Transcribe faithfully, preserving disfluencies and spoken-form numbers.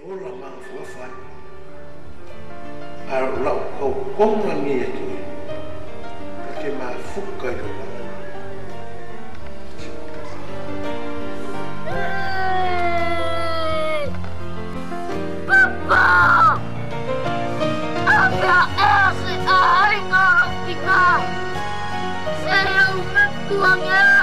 ola mang fuafa a lau kau konga ni atu ka te ma fuka i rola Papa! Aka ese ainga tika! Saya umat tuangnya!